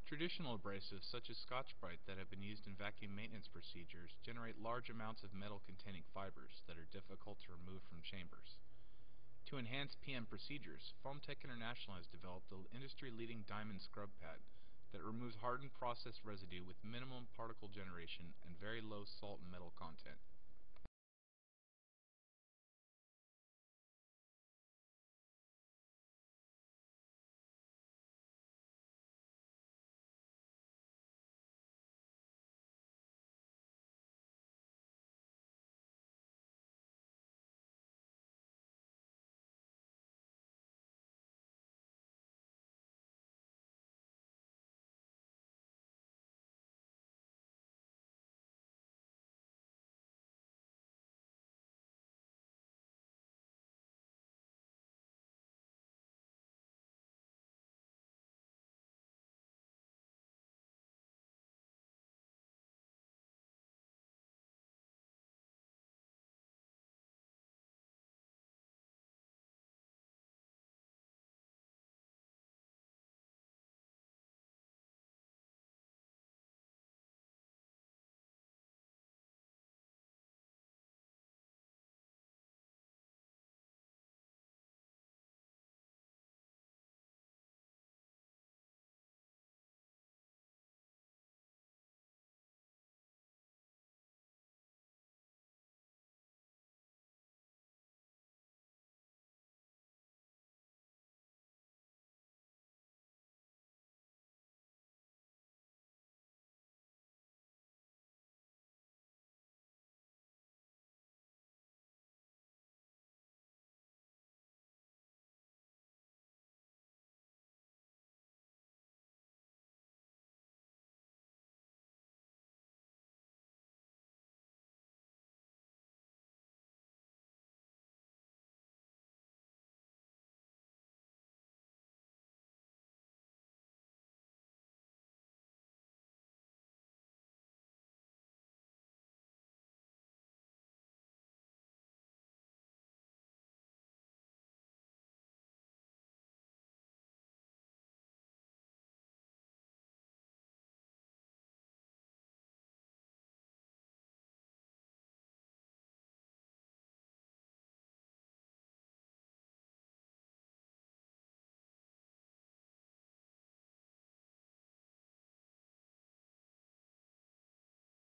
Traditional abrasives, such as Scotch-Brite, that have been used in vacuum maintenance procedures, generate large amounts of metal-containing fibers that are difficult to remove from chambers. To enhance PM procedures, Foamtech International has developed the industry-leading Diamond Scrub Pad that removes hardened process residue with minimum particle generation and very low salt and metal content.